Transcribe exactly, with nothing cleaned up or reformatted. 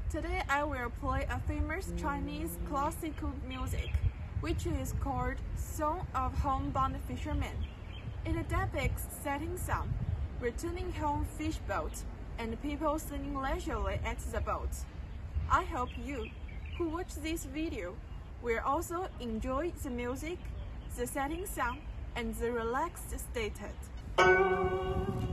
Today I will play a famous Chinese classical music, which is called Song of Homebound Fishermen. It depicts setting sun, returning home fish boat, and people sitting leisurely at the boat. I hope you, who watch this video, will also enjoy the music, the setting sun, and the relaxed state.